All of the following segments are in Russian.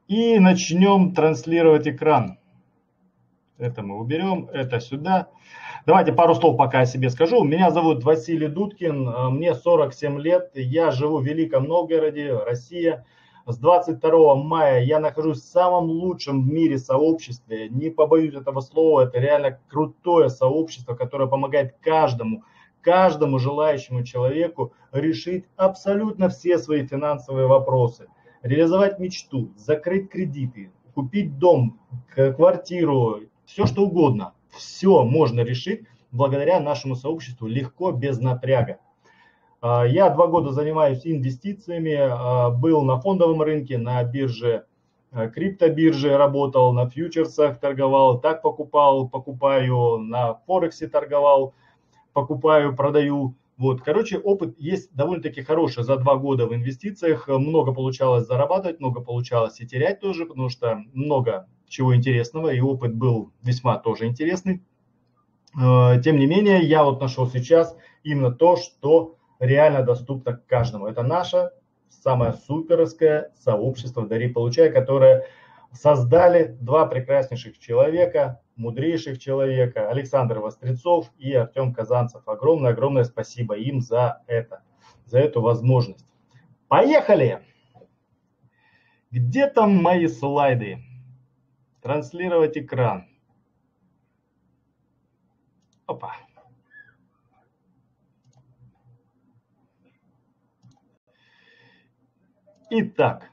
И начнем транслировать экран. Это мы уберем, это сюда. Давайте пару слов пока о себе скажу. Меня зовут Василий Дудкин, мне 47 лет, я живу в Великом Новгороде, Россия. С 22 мая я нахожусь в самом лучшем в мире сообществе, не побоюсь этого слова, это реально крутое сообщество, которое помогает каждому желающему человеку решить абсолютно все свои финансовые вопросы, реализовать мечту, закрыть кредиты, купить дом, квартиру, все что угодно. Все можно решить благодаря нашему сообществу легко, без напряга. Я 2 года занимаюсь инвестициями, был на фондовом рынке, на бирже, криптобирже работал, на фьючерсах торговал, так покупаю, на Форексе торговал, покупаю, продаю. Вот, короче, опыт есть довольно-таки хороший за 2 года в инвестициях. Много получалось зарабатывать, много получалось и терять тоже, потому что много чего интересного, и опыт был весьма тоже интересный. Тем не менее, я вот нашел сейчас именно то, что реально доступно каждому. Это наше самое суперское сообщество «Дари, получай», которое создали два прекраснейших человека, мудрейших человека, Александр Вострецов и Артем Казанцев. Огромное спасибо им за это, за эту возможность. Поехали! Где там мои слайды? Транслировать экран. Опа. Итак.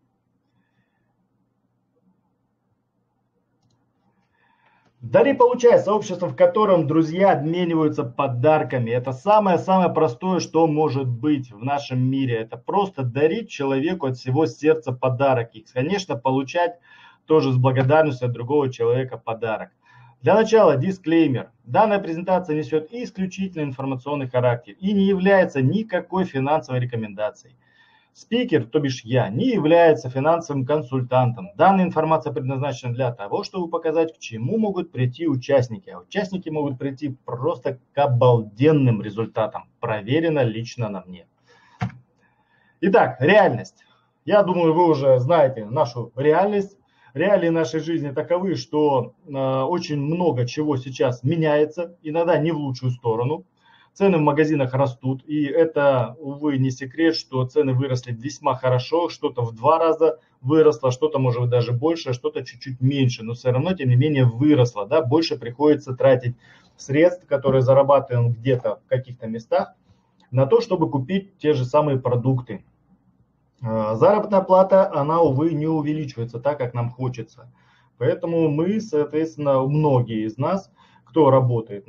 Дари, получай, сообщество, в котором друзья обмениваются подарками. Это самое-самое простое, что может быть в нашем мире. Это просто дарить человеку от всего сердца подарок. И, конечно, получать тоже с благодарностью от другого человека подарок. Для начала дисклеймер. Данная презентация несет исключительно информационный характер и не является никакой финансовой рекомендацией. Спикер, то бишь я, не является финансовым консультантом. Данная информация предназначена для того, чтобы показать, к чему могут прийти участники. А участники могут прийти просто к обалденным результатам. Проверено лично на мне. Итак, реальность. Я думаю, вы уже знаете нашу реальность. Реалии нашей жизни таковы, что очень много чего сейчас меняется, иногда не в лучшую сторону. Цены в магазинах растут, и это, увы, не секрет, что цены выросли весьма хорошо, что-то в 2 раза выросло, что-то может быть даже больше, что-то чуть-чуть меньше, но все равно, тем не менее, выросло, да, больше приходится тратить средств, которые зарабатываем где-то в каких-то местах, на то, чтобы купить те же самые продукты. Заработная плата, она, увы, не увеличивается так, как нам хочется. Поэтому мы, соответственно, многие из нас, кто работает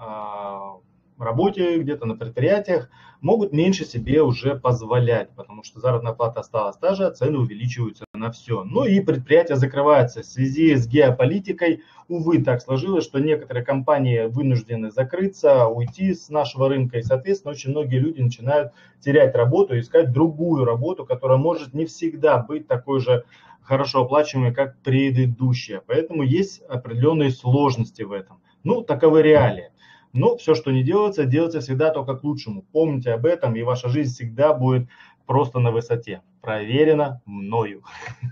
на работе, где-то на предприятиях, могут меньше себе уже позволять, потому что заработная плата осталась та же, а цены увеличиваются на все. Ну и предприятия закрываются в связи с геополитикой. Увы, так сложилось, что некоторые компании вынуждены закрыться, уйти с нашего рынка, и, соответственно, очень многие люди начинают терять работу, искать другую работу, которая может не всегда быть такой же хорошо оплачиваемой, как предыдущая. Поэтому есть определенные сложности в этом. Ну, таковы реалии. Но все, что не делается, делается всегда только к лучшему. Помните об этом, и ваша жизнь всегда будет просто на высоте. Проверено мною.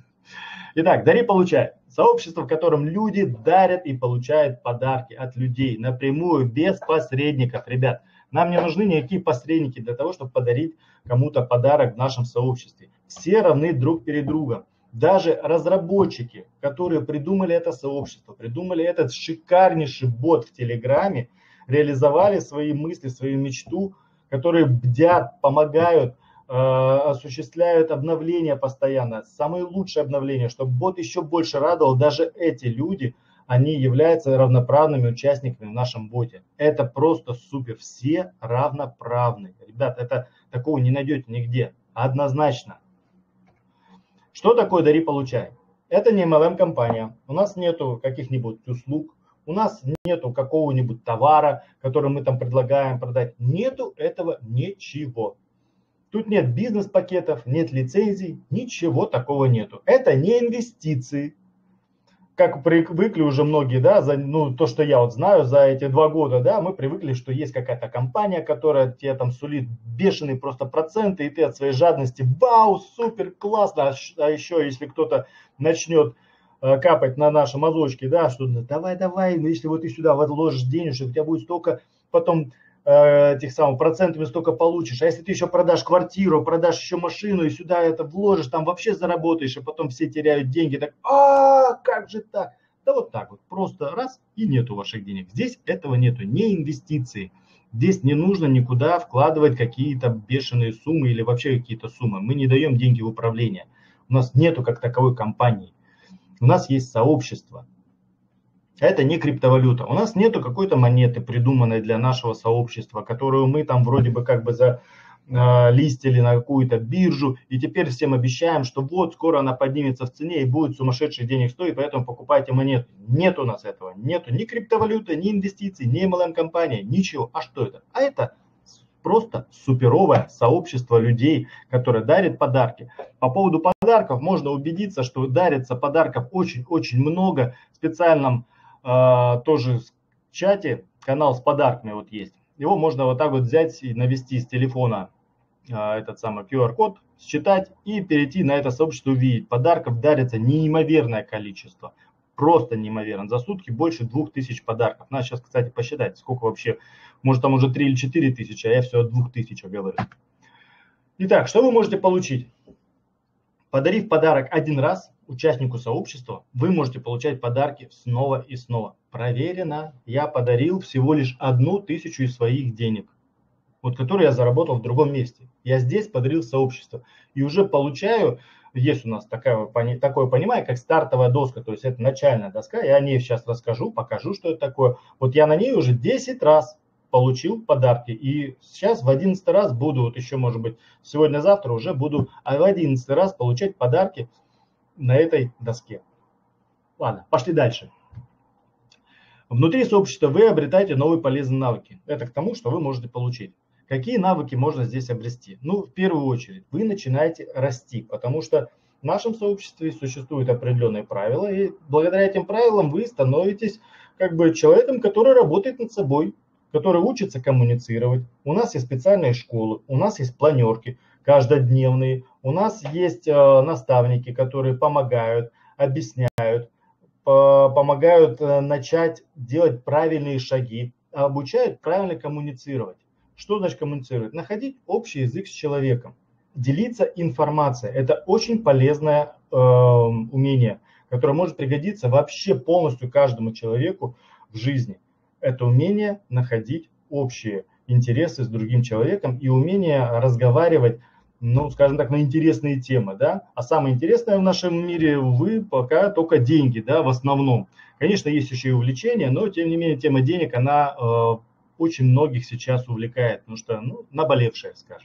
Итак, дари, получай. Сообщество, в котором люди дарят и получают подарки от людей напрямую, без посредников. Ребят, нам не нужны никакие посредники для того, чтобы подарить кому-то подарок в нашем сообществе. Все равны друг перед другом. Даже разработчики, которые придумали это сообщество, придумали этот шикарнейший бот в Телеграме, реализовали свои мысли, свою мечту, которые бдят, помогают, осуществляют обновления постоянно, самые лучшие обновления, чтобы бот еще больше радовал. Даже эти люди, они являются равноправными участниками в нашем боте. Это просто супер, все равноправны. Ребят, это такого не найдете нигде, однозначно. Что такое дари, получай? Это не MLM-компания, у нас нету каких-нибудь услуг, у нас нету какого-нибудь товара, который мы там предлагаем продать. Нету этого ничего. Тут нет бизнес-пакетов, нет лицензий, ничего такого нету. Это не инвестиции. как привыкли уже многие, да, ну, то, что я вот знаю за эти 2 года, да, мы привыкли, что есть какая-то компания, которая тебе там сулит бешеные просто проценты, и ты от своей жадности, вау, супер, классно, а еще, если кто-то начнет капать на наши мазочки, да, что давай, ну, если вот ты сюда вложишь денежек, у тебя будет столько, потом этих самых процентами столько получишь, а если ты еще продашь квартиру, продашь еще машину и сюда это вложишь, там вообще заработаешь, и потом все теряют деньги, так, как же так? Да вот так вот, просто раз и нету ваших денег. Здесь этого нету, не инвестиции. Здесь не нужно никуда вкладывать какие-то бешеные суммы или вообще какие-то суммы. Мы не даем деньги в управление. У нас нету как таковой компании. У нас есть сообщество. Это не криптовалюта. У нас нету какой-то монеты, придуманной для нашего сообщества, которую мы там вроде бы как бы листили на какую-то биржу, и теперь всем обещаем, что вот скоро она поднимется в цене и будет сумасшедших денег стоить, поэтому покупайте монеты. Нет у нас этого. Нету ни криптовалюты, ни инвестиций, ни MLM-компания, ничего. А что это? А это просто суперовое сообщество людей, которое дарит подарки. По поводу подарков можно убедиться, что дарится подарков очень-очень много. В специальном тоже чате канал с подарками вот есть. Его можно вот так вот взять и навести с телефона этот самый QR-код, считать и перейти на это сообщество, увидеть. Подарков дарится неимоверное количество. Просто неимоверно. За сутки больше 2000 подарков. Надо сейчас, кстати, посчитать, сколько вообще. Может, там уже 3 или 4 тысячи, а я все о 2000 говорю. Итак, что вы можете получить? Подарив подарок один раз участнику сообщества, вы можете получать подарки снова и снова. Проверено. Я подарил всего лишь 1000 из своих денег, вот которые я заработал в другом месте. Я здесь подарил сообщество. И уже получаю, есть у нас такое понимание, как стартовая доска, то есть это начальная доска. Я о ней сейчас расскажу, покажу, что это такое. Вот я на ней уже 10 раз получил подарки. И сейчас в 11 раз буду, вот еще может быть сегодня-завтра уже буду в 11 раз получать подарки на этой доске. Ладно, пошли дальше. Внутри сообщества вы обретаете новые полезные навыки. Это к тому, что вы можете получить. Какие навыки можно здесь обрести? Ну, в первую очередь, вы начинаете расти, потому что в нашем сообществе существуют определенные правила, и благодаря этим правилам вы становитесь как бы человеком, который работает над собой, который учится коммуницировать. У нас есть специальные школы, у нас есть планерки каждодневные, у нас есть наставники, которые помогают, объясняют, помогают начать делать правильные шаги, обучают правильно коммуницировать. Что значит коммуницировать? Находить общий язык с человеком, делиться информацией. Это очень полезное умение, которое может пригодиться вообще полностью каждому человеку в жизни. Это умение находить общие интересы с другим человеком и умение разговаривать, ну, скажем так, на интересные темы, да. А самое интересное в нашем мире, увы, пока только деньги, да, в основном. Конечно, есть еще и увлечения, но, тем не менее, тема денег, она очень многих сейчас увлекает, потому что, ну, наболевшая, скажем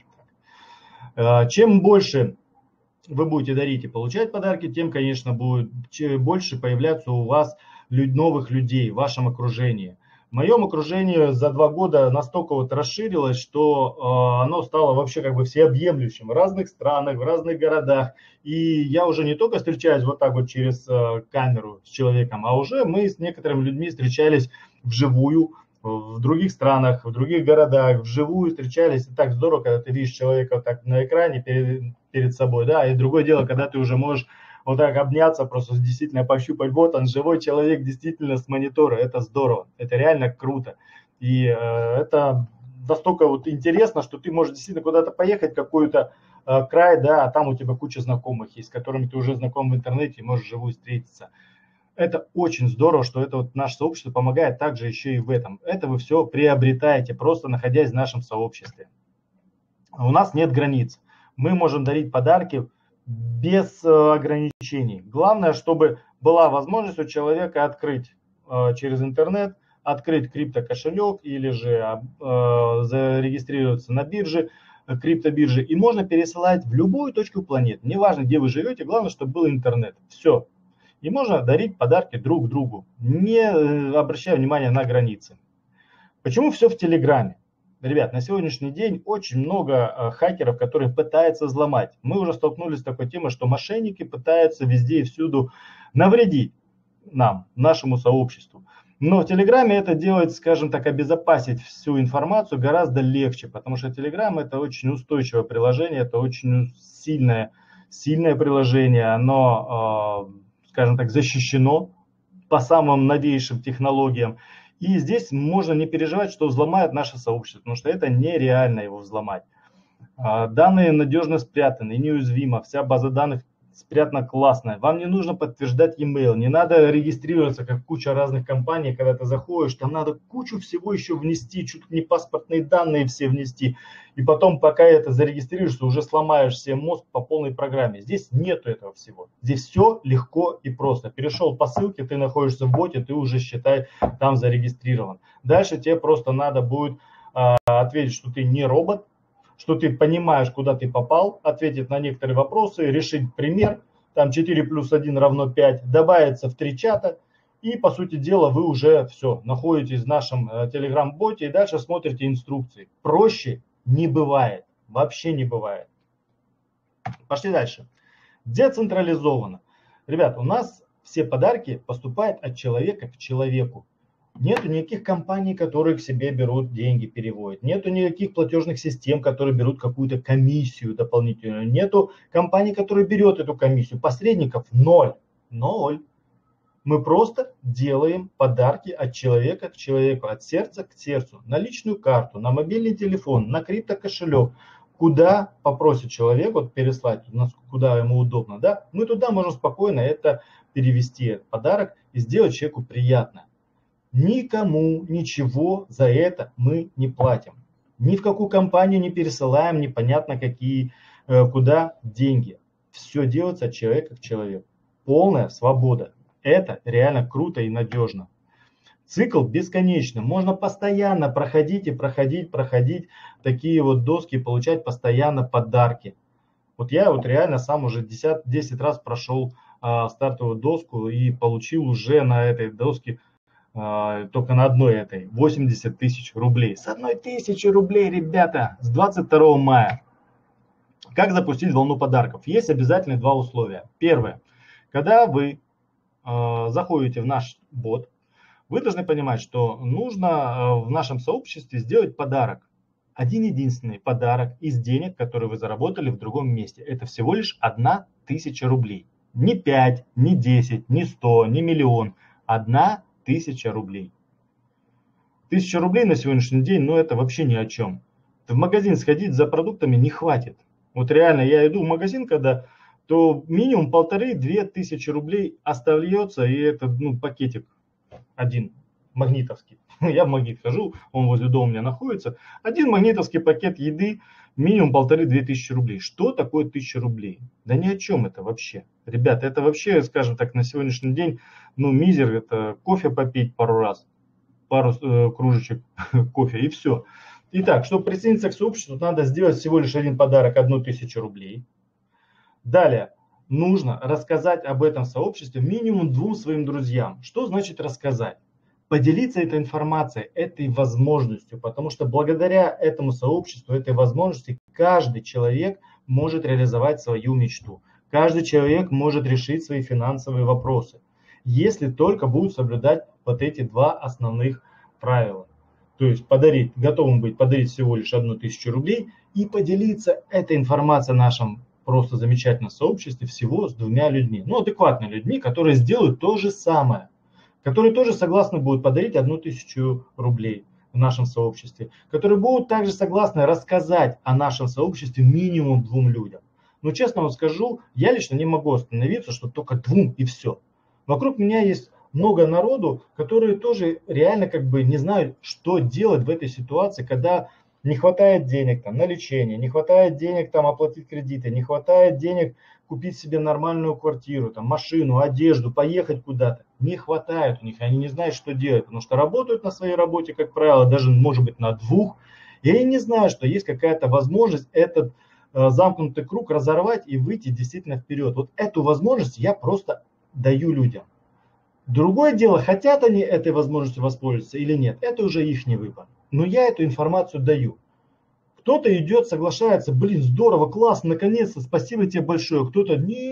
так. Чем больше вы будете дарить и получать подарки, тем, конечно, будет больше появляться у вас новых людей в вашем окружении. В моем окружении за 2 года настолько вот расширилось, что оно стало вообще как бы всеобъемлющим в разных странах, в разных городах. И я уже не только встречаюсь вот так вот через камеру с человеком, а уже мы с некоторыми людьми встречались вживую, в других странах, в других городах, вживую встречались. И так здорово, когда ты видишь человека так на экране перед собой, да, и другое дело, когда ты уже можешь вот так обняться, просто действительно пощупать, вот он, живой человек, действительно с монитора, это здорово, это реально круто. И это настолько вот интересно, что ты можешь действительно куда-то поехать, какой-то край, да, а там у тебя куча знакомых есть, с которыми ты уже знаком в интернете и можешь вживую встретиться. Это очень здорово, что это вот наше сообщество помогает также еще и в этом. Это вы все приобретаете, просто находясь в нашем сообществе. У нас нет границ. Мы можем дарить подарки без ограничений. Главное, чтобы была возможность у человека открыть через интернет, открыть криптокошелек или же зарегистрироваться на бирже, криптобирже. И можно пересылать в любую точку планеты. Неважно, где вы живете, главное, чтобы был интернет. Все. И можно дарить подарки друг другу, не обращая внимания на границы. Почему все в Телеграме? Ребят, на сегодняшний день очень много хакеров, которые пытаются взломать. Мы уже столкнулись с такой темой, что мошенники пытаются везде и всюду навредить. нам, нашему сообществу. Но в Телеграме это делать, скажем так, обезопасить всю информацию гораздо легче, потому что Телеграм это очень устойчивое приложение, это очень сильное приложение, оно, скажем так, защищено по самым новейшим технологиям. И здесь можно не переживать, что взломают наше сообщество, потому что это нереально его взломать. Данные надежно спрятаны, неуязвимо, вся база данных спрятана классно. Вам не нужно подтверждать e-mail, не надо регистрироваться, как куча разных компаний, когда ты заходишь, там надо кучу всего еще внести, чуть ли не паспортные данные все внести. И потом, пока это зарегистрируешься, уже сломаешь себе мозг по полной программе. Здесь нету этого всего. Здесь все легко и просто. Перешел по ссылке, ты находишься в боте, ты уже, считай, там зарегистрирован. Дальше тебе просто надо будет ответить, что ты не робот, что ты понимаешь, куда ты попал, ответить на некоторые вопросы, решить пример, там 4 плюс 1 равно 5, добавиться в 3 чата, и, по сути дела, вы уже все, находитесь в нашем Telegram-боте и дальше смотрите инструкции. Проще не бывает, вообще не бывает. Пошли дальше. Децентрализованно. Ребят, у нас все подарки поступают от человека к человеку. Нету никаких компаний, которые к себе берут деньги, переводят. Нету никаких платежных систем, которые берут какую-то комиссию дополнительную. Нету компаний, которые берет эту комиссию. Посредников ноль. Ноль. Мы просто делаем подарки от человека к человеку, от сердца к сердцу. На личную карту, на мобильный телефон, на криптокошелек. Куда попросит человек вот переслать, куда ему удобно. Да? Мы туда можем спокойно это перевести, этот подарок, и сделать человеку приятно. Никому ничего за это мы не платим. Ни в какую компанию не пересылаем, непонятно какие, куда деньги. Все делается от человека к человеку. Полная свобода. Это реально круто и надежно. Цикл бесконечный. Можно постоянно проходить и проходить такие вот доски, получать постоянно подарки. Вот я вот реально сам уже 10 раз прошел стартовую доску и получил уже на этой доске только на одной этой 80 тысяч рублей. С 1000 рублей, ребята, с 22 мая. Как запустить волну подарков? Есть обязательно два условия. Первое. Когда вы заходите в наш бот, вы должны понимать, что нужно в нашем сообществе сделать подарок. Один единственный подарок из денег, которые вы заработали в другом месте. Это всего лишь 1000 рублей. Не 5, не 10, не 100, не миллион. 1000 рублей. 1000 рублей на сегодняшний день, ну это вообще ни о чем. В магазин сходить за продуктами не хватит. Вот реально, я иду в магазин, когда, то минимум 1500-2000 рублей остается, и это пакетик один магнитовский. Я в Магнит хожу, он возле дома у меня находится. Один магнитовский пакет еды, минимум 1500-2000 рублей. Что такое 1000 рублей? Да ни о чем это вообще. Ребята, это вообще, скажем так, на сегодняшний день, мизер, это кофе попить пару раз, пару кружечек кофе и все. Итак, чтобы присоединиться к сообществу, надо сделать всего лишь один подарок, 1000 рублей. Далее, нужно рассказать об этом сообществе минимум 2 своим друзьям. Что значит рассказать? Поделиться этой информацией, этой возможностью, потому что благодаря этому сообществу, этой возможности, каждый человек может реализовать свою мечту. Каждый человек может решить свои финансовые вопросы, если только будут соблюдать вот эти два основных правила. То есть готовым быть подарить всего лишь 1000 рублей и поделиться этой информацией в нашем просто замечательном сообществе всего с 2 людьми. Адекватными людьми, которые сделают то же самое. Которые тоже согласны будут подарить 1000 рублей в нашем сообществе. Которые будут также согласны рассказать о нашем сообществе минимум 2 людям. Но честно вам скажу, я лично не могу остановиться, что только 2 и все. Вокруг меня есть много народу, которые тоже реально не знают, что делать в этой ситуации, когда не хватает денег на лечение, не хватает денег оплатить кредиты, не хватает денег купить себе нормальную квартиру, машину, одежду, поехать куда-то. Не хватает у них, они не знают, что делать, потому что работают на своей работе, как правило, даже может быть на 2, и они не знают, что есть какая-то возможность этот замкнутый круг разорвать и выйти действительно вперед. Вот эту возможность я просто даю людям. Другое дело, хотят они этой возможностью воспользоваться или нет, это уже их выбор. Но я эту информацию даю. Кто-то идет, соглашается, здорово, классно, наконец-то, спасибо тебе большое. Кто-то, не,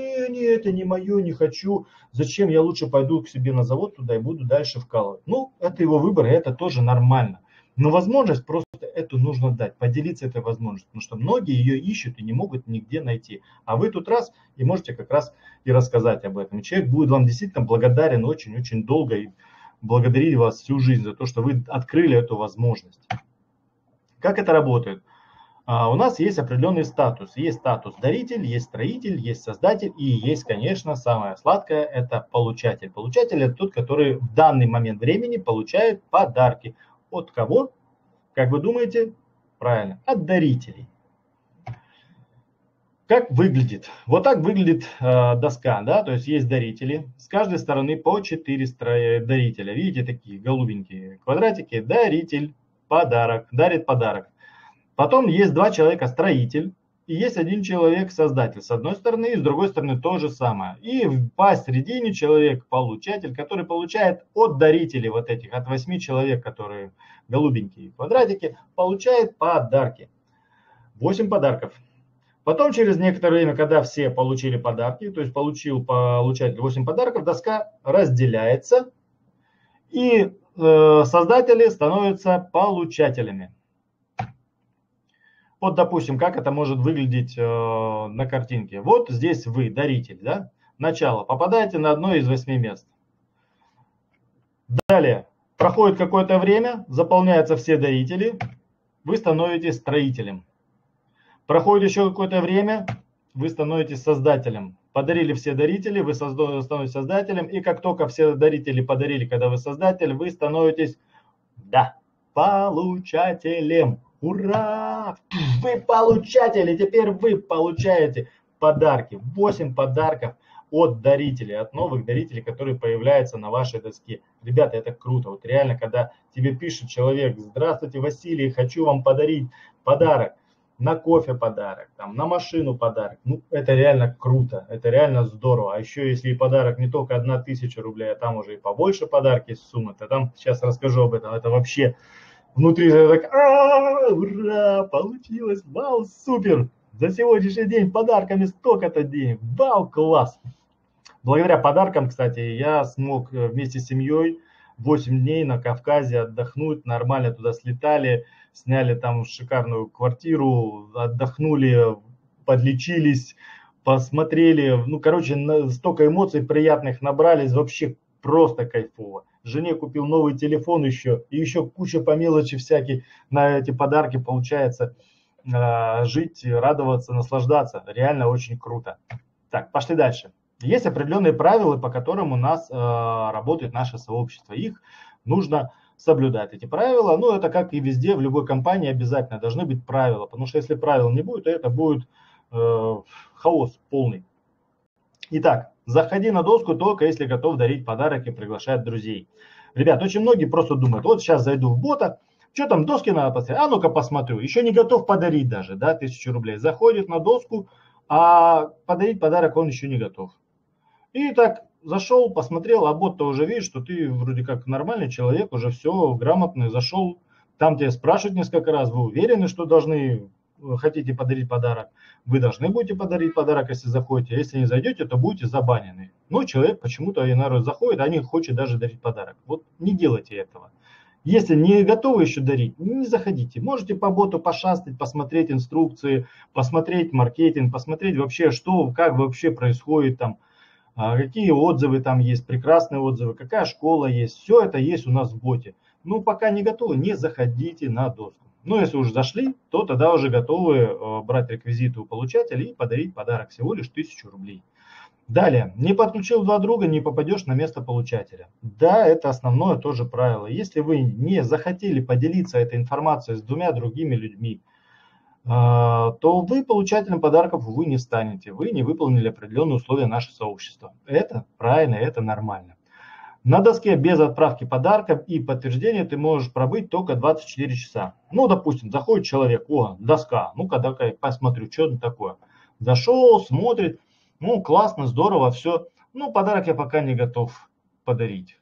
нет, это не мое, не хочу, зачем, я лучше пойду к себе на завод туда и буду дальше вкалывать. Ну, это его выбор, и это тоже нормально. Но возможность просто эту нужно дать, поделиться этой возможностью, потому что многие ее ищут и не могут нигде найти. А вы тут раз и можете как раз и рассказать об этом. И человек будет вам действительно благодарен очень-очень долго и благодарить вас всю жизнь за то, что вы открыли эту возможность. Как это работает? У нас есть определенный статус. Есть статус даритель, есть строитель, есть создатель и есть, конечно, самое сладкое – это получатель. Получатель – это тот, который в данный момент времени получает подарки. От кого? Как вы думаете? Правильно, от дарителей. Как выглядит? Вот так выглядит доска, да, то есть есть дарители, с каждой стороны по 4 дарителя. Видите, такие голубенькие квадратики, даритель, подарок, дарит подарок. Потом есть 2 человека, строитель, и есть 1 человек, создатель. С одной стороны, и с другой стороны то же самое. И посередине человек, получатель, который получает от дарителей вот этих, от 8 человек, которые голубенькие квадратики, получает подарки. 8 подарков. Потом через некоторое время, когда все получили подарки, то есть получил получатель 8 подарков, доска разделяется, и создатели становятся получателями. Вот, допустим, как это может выглядеть на картинке. Вот здесь вы, даритель, да? Начало. Попадаете на одно из 8 мест. Далее. Проходит какое-то время, заполняются все дарители, вы становитесь строителем. Проходит еще какое-то время, вы становитесь создателем. Подарили все дарители, вы становитесь создателем. И как только все дарители подарили, когда вы создатель, вы становитесь, да, получателем. Ура! Вы получатели, теперь вы получаете подарки. 8 подарков от дарителей, от новых дарителей, которые появляются на вашей доске. Ребята, это круто. Вот реально, когда тебе пишет человек: здравствуйте, Василий, хочу вам подарить подарок. На кофе подарок, там, на машину подарок. Ну, это реально круто, это реально здорово. А еще, если и подарок не только 1000 рублей, а там уже и побольше подарки суммы, то там сейчас расскажу об этом. Это вообще внутри так, ура, получилось, вау, супер. За сегодняшний день подарками столько-то денег, вау, класс. Благодаря подаркам, кстати, я смог вместе с семьей 8 дней на Кавказе отдохнуть, нормально туда слетали, сняли там шикарную квартиру, отдохнули, подлечились, посмотрели. Ну, короче, столько эмоций приятных набрались, вообще просто кайфово. Жене купил новый телефон еще, и еще куча по мелочи всяких на эти подарки получается жить, радоваться, наслаждаться. Реально очень круто. Так, пошли дальше. Есть определенные правила, по которым у нас работает наше сообщество. Их нужно соблюдать, эти правила. Ну, это как и везде, в любой компании обязательно должны быть правила. Потому что если правил не будет, то это будет хаос полный. Итак, заходи на доску только если готов дарить подарок и приглашать друзей. Ребят, очень многие просто думают: вот сейчас зайду в бота, что там, доски надо посмотреть, а ну-ка посмотрю. Еще не готов подарить даже, да, 1000 рублей. Заходит на доску, а подарить подарок он еще не готов. И так зашел, посмотрел, а бот-то уже видит, что ты вроде как нормальный человек, уже все грамотный, зашел. Там тебя спрашивают несколько раз: вы уверены, что хотите подарить подарок? Вы должны будете подарить подарок, если заходите. А если не зайдете, то будете забанены. Но человек почему-то иногда заходит, а не хочет даже дарить подарок. Вот не делайте этого. Если не готовы еще дарить, не заходите. Можете по боту пошастать, посмотреть инструкции, посмотреть маркетинг, посмотреть вообще, что, как вообще происходит там. Какие отзывы там есть, прекрасные отзывы, какая школа есть, все это есть у нас в боте. Ну, пока не готовы, не заходите на доску. Ну, если уже зашли, то тогда уже готовы брать реквизиты у получателя и подарить подарок всего лишь 1000 рублей. Далее, не подключил 2 друга, не попадешь на место получателя. Да, это основное тоже правило. Если вы не захотели поделиться этой информацией с 2 другими людьми, то вы получателем подарков, увы, не станете. Вы не выполнили определенные условия нашего сообщества. Это правильно, это нормально. На доске без отправки подарков и подтверждения ты можешь пробыть только 24 часа. Ну, допустим, заходит человек: о, доска, ну-ка, дай посмотрю, что это такое. Зашел, смотрит, ну, классно, здорово, все. Ну, подарок я пока не готов подарить.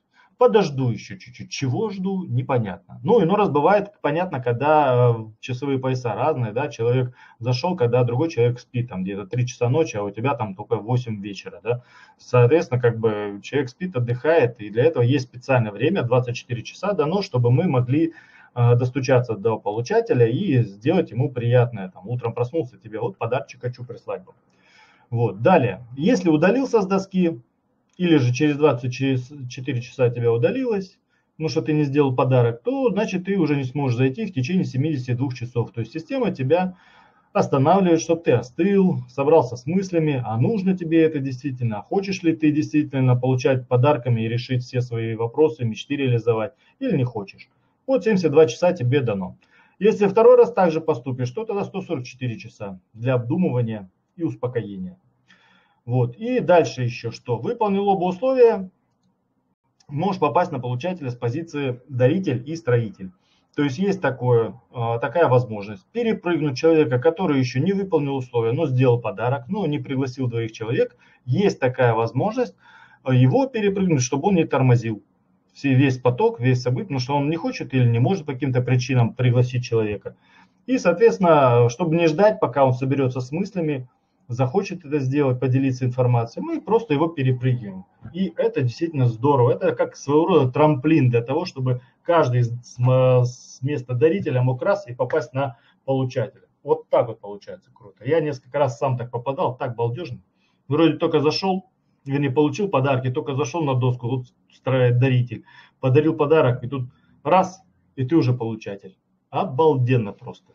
подожду еще чуть-чуть. Чего жду, непонятно. Ну, иной раз бывает, понятно, когда часовые пояса разные, да, человек зашел, когда другой человек спит, там где-то 3 часа ночи, а у тебя там только 8 вечера, да. Соответственно, как бы человек спит, отдыхает, и для этого есть специальное время, 24 часа дано, чтобы мы могли достучаться до получателя и сделать ему приятное. Там, утром проснулся, тебе вот подарочек хочу прислать. Вот. Далее, если удалился с доски, или же через 24 часа тебя удалилось, ну что ты не сделал подарок, то значит ты уже не сможешь зайти в течение 72 часов. То есть система тебя останавливает, чтобы ты остыл, собрался с мыслями, а нужно тебе это действительно, а хочешь ли ты действительно получать подарками и решить все свои вопросы, мечты реализовать, или не хочешь. Вот 72 часа тебе дано. Если второй раз также поступишь, то тогда 144 часа для обдумывания и успокоения. Вот. И дальше еще что? Выполнил оба условия, можешь попасть на получателя с позиции даритель и строитель. То есть есть такая возможность перепрыгнуть человека, который еще не выполнил условия, но сделал подарок, но не пригласил двоих человек. Есть такая возможность его перепрыгнуть, чтобы он не тормозил весь поток, весь событий, потому что он не хочет или не может по каким-то причинам пригласить человека. И, соответственно, чтобы не ждать, пока он соберется с мыслями, захочет это сделать, поделиться информацией, мы просто его перепрыгиваем. И это действительно здорово. Это как своего рода трамплин для того, чтобы каждый с места дарителя мог раз и попасть на получателя. Вот так вот получается круто. Я несколько раз сам так попадал, так балдежно. Вроде только зашел, вернее, получил подарки, только зашел на доску, вот строит даритель, подарил подарок, и тут раз, и ты уже получатель. Обалденно просто.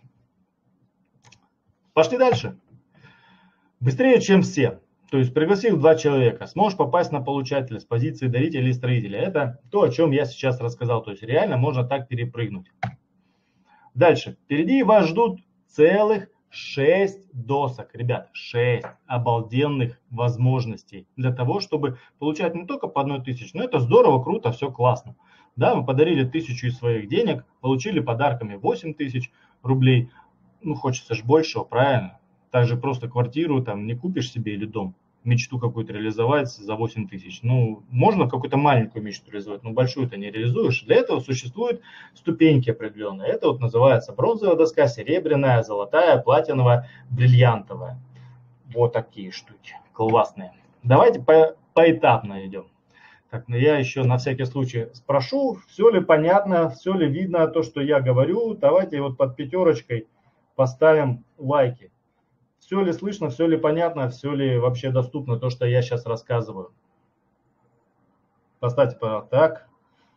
Пошли дальше. Быстрее, чем все. То есть пригласил 2 человека, сможешь попасть на получателя с позиции дарителя или строителя. Это то, о чем я сейчас рассказал. То есть реально можно так перепрыгнуть. Дальше. Впереди вас ждут целых 6 досок. Ребят, 6 обалденных возможностей для того, чтобы получать не только по 1000, но это здорово, круто, все классно. Да, мы подарили 1000 из своих денег, получили подарками 8000 рублей. Ну, хочется же большего, правильно? Также просто квартиру там не купишь себе или дом, мечту какую-то реализовать за 8000. Ну, можно какую-то маленькую мечту реализовать, но большую ты не реализуешь. Для этого существуют ступеньки определенные. Это вот называется бронзовая доска, серебряная, золотая, платиновая, бриллиантовая. Вот такие штуки классные. Давайте поэтапно идем. Так, но я еще на всякий случай спрошу, все ли понятно, все ли видно то, что я говорю. Давайте вот под 5 поставим лайки. Все ли слышно, все ли понятно, все ли вообще доступно то, что я сейчас рассказываю. Поставьте, пожалуйста. Так.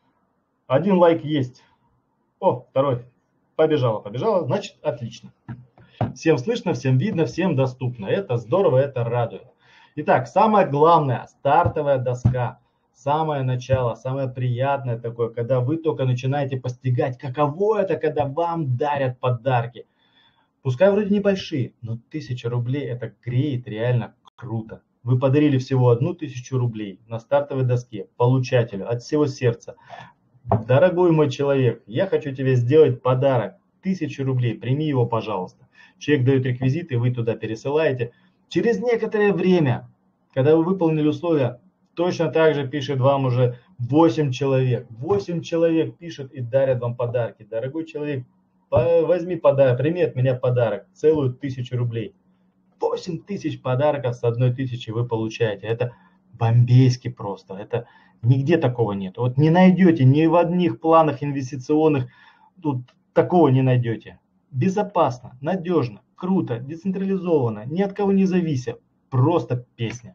1 лайк есть. О, 2. Побежала. Значит, отлично. Всем слышно, всем видно, всем доступно. Это здорово, это радует. Итак, самое главное, стартовая доска. Самое начало, самое приятное такое, когда вы только начинаете постигать, каково это, когда вам дарят подарки. Пускай вроде небольшие, но 1000 рублей это греет реально круто. Вы подарили всего 1000 рублей на стартовой доске получателю от всего сердца. Дорогой мой человек, я хочу тебе сделать подарок. 1000 рублей, прими его, пожалуйста. Человек дает реквизиты, вы туда пересылаете. Через некоторое время, когда вы выполнили условия, точно так же пишет вам уже 8 человек. 8 человек пишут и дарят вам подарки. Дорогой человек, возьми подарок, прими от меня подарок, целую 1000 рублей. 8000 подарков с 1000 вы получаете. Это бомбейски просто. Это нигде такого нет. Вот не найдете ни в одних планах инвестиционных, тут такого не найдете. Безопасно, надежно, круто, децентрализованно, ни от кого не завися. Просто песня.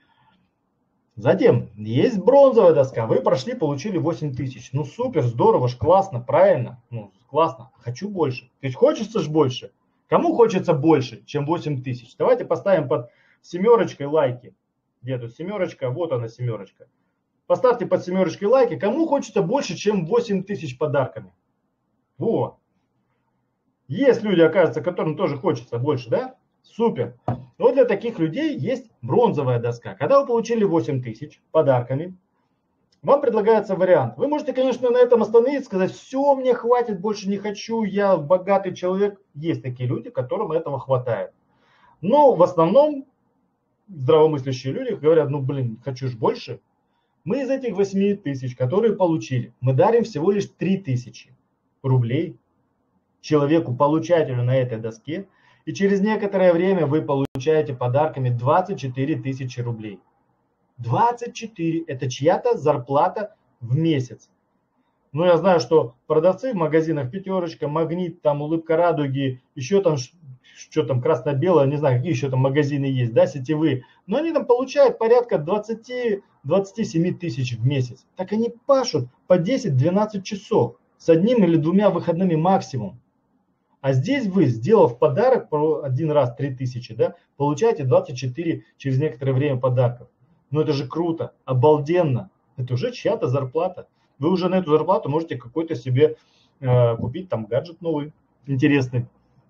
Затем есть бронзовая доска. Вы прошли, получили 8000. Ну супер, здорово ж, классно, правильно. Ну классно. Хочу больше. Ведь хочется ж больше. Кому хочется больше, чем 8000? Давайте поставим под 7 лайки. Где тут 7? Вот она 7. Поставьте под 7 лайки. Кому хочется больше, чем 8000 подарками? Во. Есть люди, оказывается, которым тоже хочется больше, да? Супер. Вот для таких людей есть бронзовая доска. Когда вы получили 8000 подарками, вам предлагается вариант. Вы можете, конечно, на этом остановиться, сказать, все, мне хватит, больше не хочу, я богатый человек. Есть такие люди, которым этого хватает. Но в основном здравомыслящие люди говорят, ну блин, хочу ж больше. Мы из этих 8 тысяч, которые получили, мы дарим всего лишь 3000 рублей человеку, получателю на этой доске. И через некоторое время вы получаете подарками 24 тысячи рублей. 24 – это чья-то зарплата в месяц. Ну, я знаю, что продавцы в магазинах «Пятерочка», «Магнит», там «Улыбка радуги», еще там, что там, красно-белое, не знаю, какие еще там магазины есть, да, сетевые. Но они там получают порядка 20-27 тысяч в месяц. Так они пашут по 10-12 часов с одним или двумя выходными максимум. А здесь вы, сделав подарок один раз 3000, да, получаете 24 через некоторое время подарков. Ну это же круто, обалденно. Это уже чья-то зарплата. Вы уже на эту зарплату можете какой-то себе купить там гаджет новый, интересный.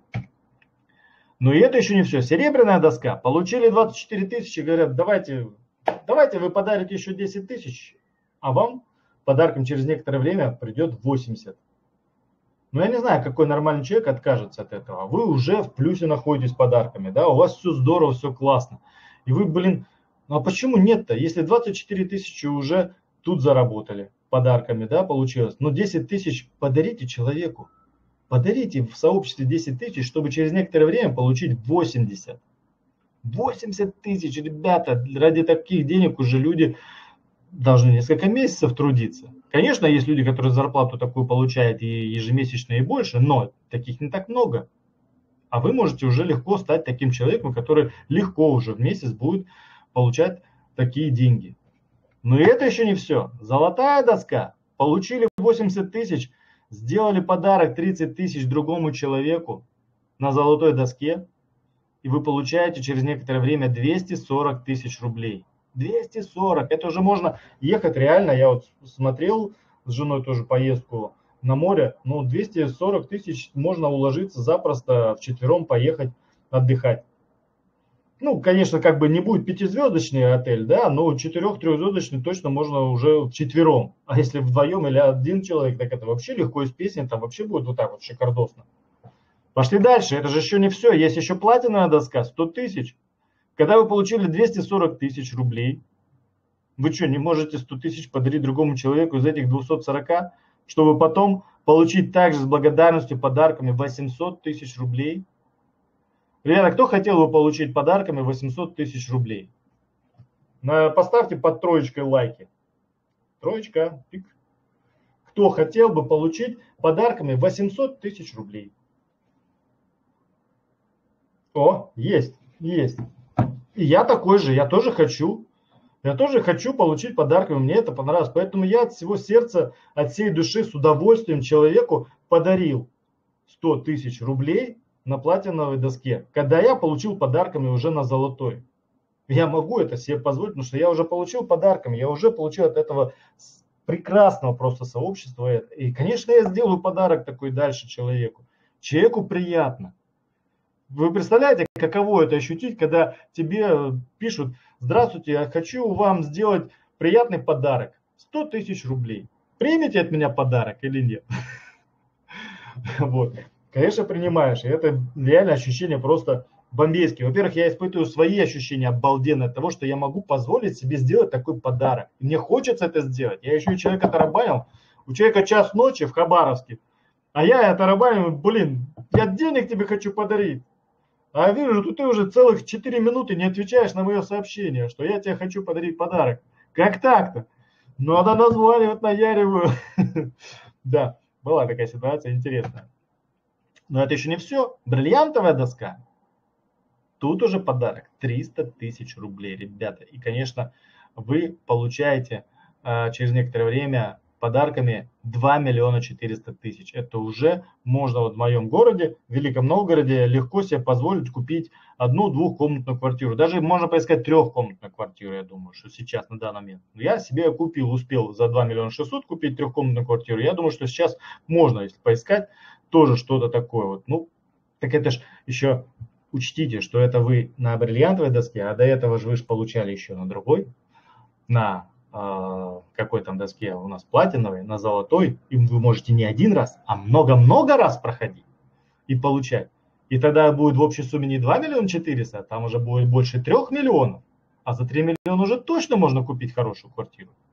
Но и это еще не все. Серебряная доска. Получили 24 тысячи, говорят, давайте вы подарите еще 10 тысяч, а вам подарком через некоторое время придет 80. Ну, я не знаю, какой нормальный человек откажется от этого. Вы уже в плюсе находитесь с подарками, да, у вас все здорово, все классно. И вы, блин, ну а почему нет-то? Если 24 тысячи уже тут заработали подарками, да, получилось, но 10 тысяч подарите человеку. Подарите в сообществе 10 тысяч, чтобы через некоторое время получить 80. 80 тысяч, ребята, ради таких денег уже люди должны несколько месяцев трудиться. Конечно, есть люди, которые зарплату такую получают и ежемесячно и больше, но таких не так много. А вы можете уже легко стать таким человеком, который легко уже в месяц будет получать такие деньги. Но и это еще не все. Золотая доска. Получили 80 тысяч, сделали подарок 30 тысяч другому человеку на золотой доске, и вы получаете через некоторое время 240 тысяч рублей. 240, это уже можно ехать реально, я вот смотрел с женой тоже поездку на море, ну 240 тысяч можно уложиться запросто вчетвером поехать отдыхать. Ну, конечно, как бы не будет пятизвездочный отель, да, но 4-3-звездочный точно можно уже вчетвером. А если вдвоем или один человек, так это вообще легко из песни, там вообще будет вот так вот шикардосно. Пошли дальше, это же еще не все, есть еще платиновая доска, 100 тысяч. Когда вы получили 240 тысяч рублей, вы что, не можете 100 тысяч подарить другому человеку из этих 240, чтобы потом получить также с благодарностью подарками 800 тысяч рублей? Ребята, кто хотел бы получить подарками 800 тысяч рублей? Поставьте под троечкой лайки. Троечка, пик. Кто хотел бы получить подарками 800 тысяч рублей? О, есть. И я такой же, я тоже хочу. Я тоже хочу получить подарками, мне это понравилось. Поэтому я от всего сердца, от всей души с удовольствием человеку подарил 100 тысяч рублей на платиновой доске, когда я получил подарками уже на золотой. Я могу это себе позволить, потому что я уже получил подарками, я уже получил от этого прекрасного просто сообщества. И, конечно, я сделаю подарок такой дальше человеку. Человеку приятно. Вы представляете, каково это ощутить, когда тебе пишут: здравствуйте, я хочу вам сделать приятный подарок. 100 тысяч рублей. Примете от меня подарок или нет? Вот. Конечно, принимаешь. И это реально ощущение просто бомбейские. Во-первых, я испытываю свои ощущения обалденные от того, что я могу позволить себе сделать такой подарок. И мне хочется это сделать. Я еще и человека тарабанил. У человека час ночи в Хабаровске. А я тарабанил, блин, я денег тебе хочу подарить. А вижу, что ты уже целых 4 минуты не отвечаешь на мое сообщение, что я тебе хочу подарить подарок. Как так-то? Надо названивать, наяриваю. Да, была такая ситуация интересная. Но это еще не все. Бриллиантовая доска. Тут уже подарок 300 тысяч рублей, ребята. И, конечно, вы получаете через некоторое время подарками 2 миллиона 400 тысяч. Это уже можно вот в моем городе, в Великом Новгороде, легко себе позволить купить 1-2-комнатную квартиру. Даже можно поискать 3-комнатную квартиру, я думаю, что сейчас на данный момент. Я себе успел за 2 миллиона 600 купить 3-комнатную квартиру. Я думаю, что сейчас можно, если поискать, тоже что-то такое. Вот. Ну, так это ж еще учтите, что это вы на бриллиантовой доске, а до этого же вы же получали еще на другой, на какой там доске у нас платиновой, на золотой, и вы можете не один раз, а много-много раз проходить и получать. И тогда будет в общей сумме не 2 миллиона 400, а там уже будет больше 3 миллионов. А за 3 миллиона уже точно можно купить хорошую квартиру.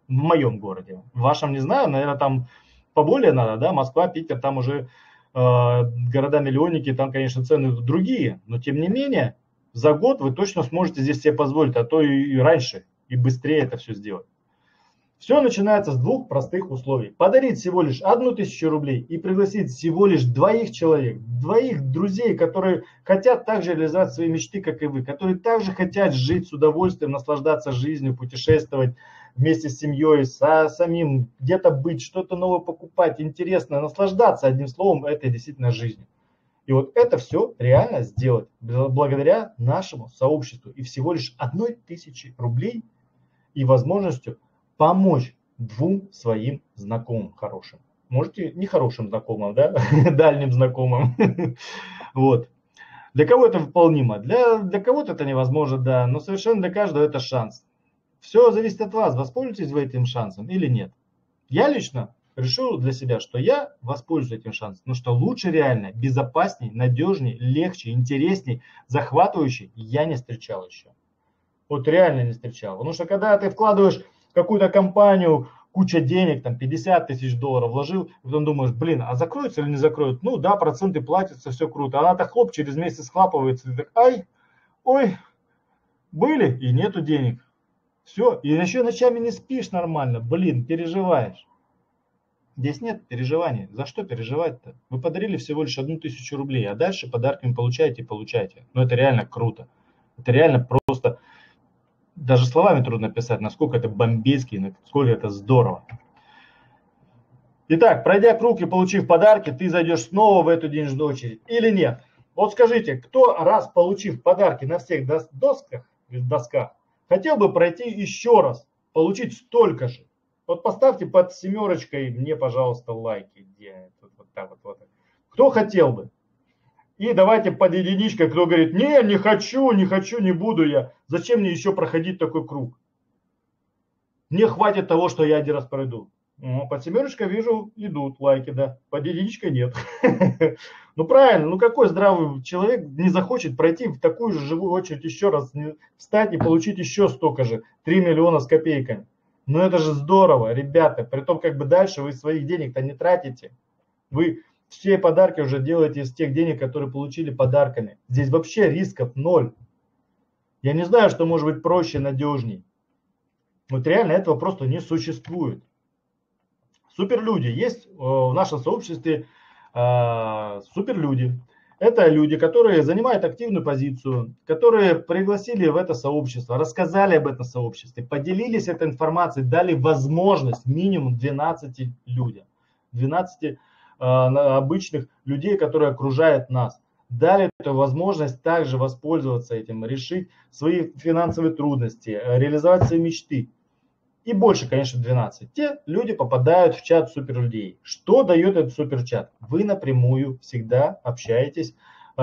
в моем городе. В вашем не знаю, наверное, там поболее надо, да, Москва, Питер, там уже города-миллионники, там, конечно, цены другие, но тем не менее, за год вы точно сможете здесь себе позволить, а то и раньше, и быстрее это все сделать. Все начинается с двух простых условий. Подарить всего лишь 1000 рублей и пригласить всего лишь двоих человек, двоих друзей, которые хотят также реализовать свои мечты, как и вы, которые также хотят жить с удовольствием, наслаждаться жизнью, путешествовать вместе с семьей, самим, где-то быть, что-то новое покупать, интересное, наслаждаться, одним словом, этой действительно жизнью. И вот это все реально сделать благодаря нашему сообществу. И всего лишь 1000 рублей и возможностью помочь двум своим знакомым хорошим. Можете не хорошим знакомым, да, дальним знакомым. Вот. Для кого это выполнимо, для кого-то это невозможно, да, но совершенно для каждого это шанс. Все зависит от вас, воспользуетесь вы этим шансом или нет. Я лично решил для себя, что я воспользуюсь этим шансом, потому что лучше реально, безопасней, надежней, легче, интересней, захватывающей я не встречал еще. Вот реально не встречал. Потому что когда ты вкладываешь в какую-то компанию куча денег, там 50 тысяч долларов вложил, и потом думаешь, блин, а закроются или не закроют? Ну да, проценты платятся, все круто. Она-то хлоп, через месяц схлапывается. Ты так, ай, ой, были и нету денег. Все, и еще ночами не спишь нормально, блин, переживаешь. Здесь нет переживаний. За что переживать-то? Вы подарили всего лишь 1000 рублей, а дальше подарками получаете и получаете. Но это реально круто. Это реально просто даже словами трудно писать, насколько это бомбейски, насколько это здорово. Итак, пройдя круг и получив подарки, ты зайдешь снова в эту денежную очередь или нет? Вот скажите, кто раз получив подарки на всех досках, хотел бы пройти еще раз, получить столько же? Вот поставьте под семерочкой мне, пожалуйста, лайки. Где вот так вот. Кто хотел бы? И давайте под единичкой, кто говорит, не хочу, не буду я. Зачем мне еще проходить такой круг? Мне хватит того, что я один раз пройду. Ну, под семерочкой вижу, идут лайки, да. Под единичкой нет. Ну правильно, ну какой здравый человек не захочет пройти в такую же живую очередь еще раз, встать и получить еще столько же, 3 миллиона с копейками. Ну это же здорово, ребята. Притом как бы дальше вы своих денег-то не тратите. Вы все подарки уже делаете из тех денег, которые получили подарками. Здесь вообще рисков ноль. Я не знаю, что может быть проще, надежней. Вот реально этого просто не существует. Суперлюди. Есть в нашем сообществе суперлюди. Это люди, которые занимают активную позицию, которые пригласили в это сообщество, рассказали об этом сообществе, поделились этой информацией, дали возможность минимум 12 людям, 12 обычных людей, которые окружают нас. Дали эту возможность также воспользоваться этим, решить свои финансовые трудности, реализовать свои мечты. И больше, конечно, 12. Те люди попадают в чат суперлюдей. Что дает этот суперчат? Вы напрямую всегда общаетесь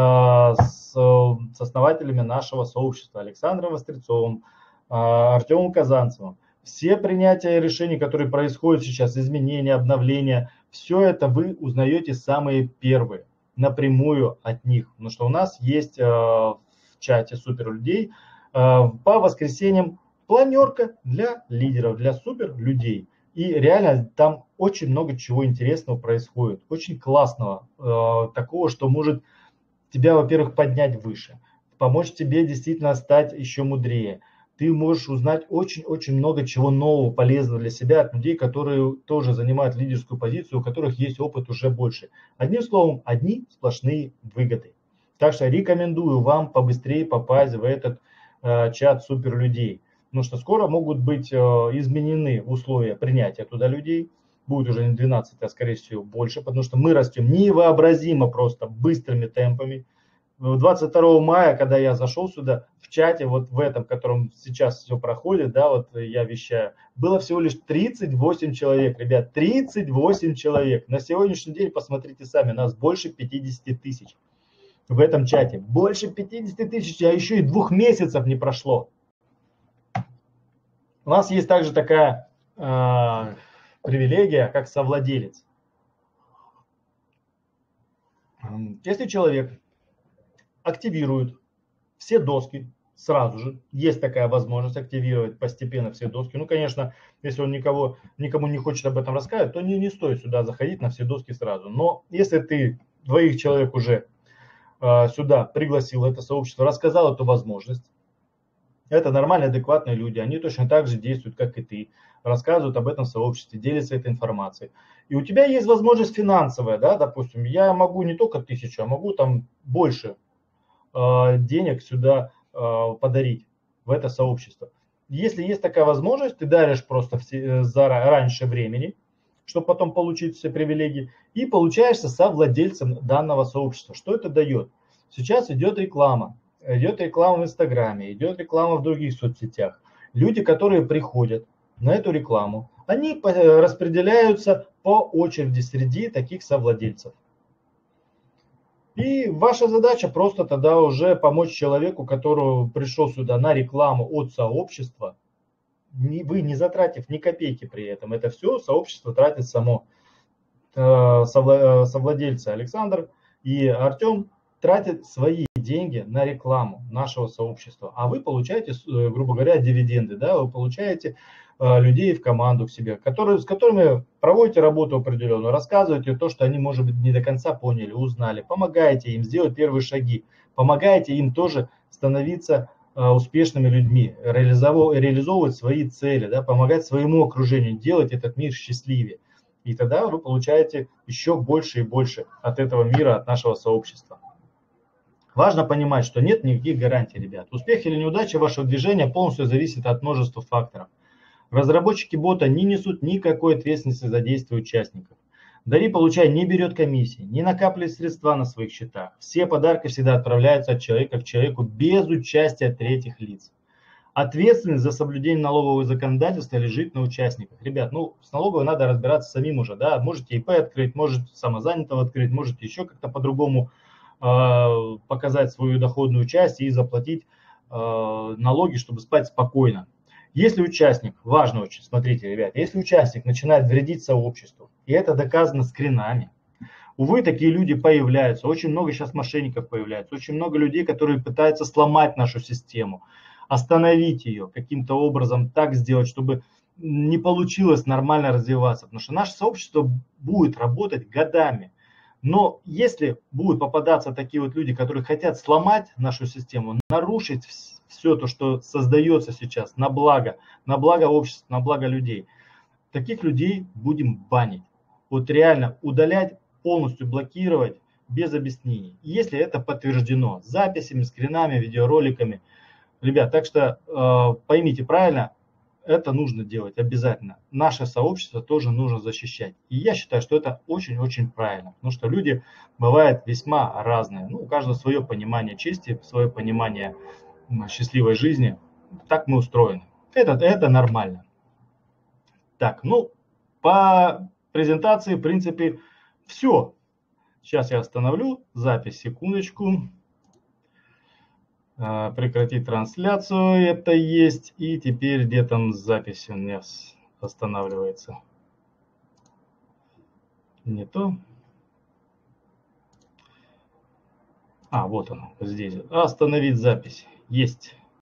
с основателями нашего сообщества Александром Вострецовым, Артемом Казанцевым. Все принятия решений, которые происходят сейчас, изменения, обновления, все это вы узнаете самые первые, напрямую от них. Потому что у нас есть в чате суперлюдей по воскресеньям планерка для лидеров, для супер людей. И реально там очень много чего интересного происходит, очень классного, такого, что может тебя, во-первых, поднять выше, помочь тебе действительно стать еще мудрее. Ты можешь узнать очень-очень много чего нового, полезного для себя от людей, которые тоже занимают лидерскую позицию, у которых есть опыт уже больше. Одним словом, одни сплошные выгоды. Так что рекомендую вам побыстрее попасть в этот чат суперлюдей. Потому что скоро могут быть изменены условия принятия туда людей. Будет уже не 12, а скорее всего больше, потому что мы растем невообразимо просто быстрыми темпами. 22 мая, когда я зашел сюда, в чате, вот в этом, в котором сейчас все проходит, да, вот я вещаю, было всего лишь 38 человек, ребят, 38 человек. На сегодняшний день, посмотрите сами, нас больше 50 тысяч в этом чате. Больше 50 тысяч, а еще и 2 месяцев не прошло. У нас есть также такая привилегия, как совладелец. Если человек активирует все доски сразу же. Есть такая возможность активировать постепенно все доски. Ну, конечно, если он никому не хочет об этом рассказывать, то не стоит сюда заходить на все доски сразу. Но если ты двоих человек уже сюда пригласил, это сообщество, рассказал эту возможность, это нормальные, адекватные люди, они точно так же действуют, как и ты, рассказывают об этом сообществе, делятся этой информацией. И у тебя есть возможность финансовая, да, допустим, я могу не только 1000, а могу там больше денег сюда подарить в это сообщество. Если есть такая возможность, ты даришь просто раньше времени, чтобы потом получить все привилегии, и получаешься совладельцем данного сообщества. Что это дает? Сейчас идет реклама. Идет реклама в Инстаграме, идет реклама в других соцсетях. Люди, которые приходят на эту рекламу, они распределяются по очереди среди таких совладельцев. И ваша задача просто тогда уже помочь человеку, который пришел сюда на рекламу от сообщества, вы не затратив ни копейки при этом. Это все сообщество тратит само. Совладельцы Александр и Артем тратят свои деньги на рекламу нашего сообщества, а вы получаете, грубо говоря, дивиденды, да, вы получаете людей в команду к себе, с которыми проводите работу определенную, рассказываете то, что они, может быть, не до конца поняли, узнали, помогаете им сделать первые шаги, помогаете им тоже становиться успешными людьми, реализовывать свои цели, да, помогать своему окружению, делать этот мир счастливее. И тогда вы получаете еще больше и больше от этого мира, от нашего сообщества. Важно понимать, что нет никаких гарантий, ребят. Успех или неудача вашего движения полностью зависит от множества факторов. Разработчики бота не несут никакой ответственности за действия участников. Дари Получай не берет комиссии, не накапливает средства на своих счетах. Все подарки всегда отправляются от человека к человеку без участия третьих лиц. Ответственность за соблюдение налогового законодательства лежит на участниках. Ребят, ну с налоговой надо разбираться самим уже, да, можете ИП открыть, можете самозанятого открыть, можете еще как-то по-другому показать свою доходную часть и заплатить налоги, чтобы спать спокойно. Если участник, важно очень, смотрите, ребят, если участник начинает вредить сообществу, и это доказано скринами, увы, такие люди появляются, очень много сейчас мошенников появляется, очень много людей, которые пытаются сломать нашу систему, остановить ее каким-то образом, так сделать, чтобы не получилось нормально развиваться, потому что наше сообщество будет работать годами. Но если будут попадаться такие вот люди, которые хотят сломать нашу систему, нарушить все то, что создается сейчас на благо общества, на благо людей, таких людей будем банить. Вот реально удалять, полностью блокировать без объяснений. Если это подтверждено записями, скринами, видеороликами. Ребят, так что поймите правильно, это нужно делать обязательно. Наше сообщество тоже нужно защищать. И я считаю, что это очень-очень правильно. Потому что люди бывают весьма разные. Ну, у каждого свое понимание чести, свое понимание счастливой жизни. Так мы устроены. Это нормально. Так, ну, по презентации, в принципе, все. Сейчас я остановлю запись, секундочку. Прекратить трансляцию, это есть. И теперь где там запись у меня останавливается. Не то. Вот оно, здесь. Остановить запись. Есть.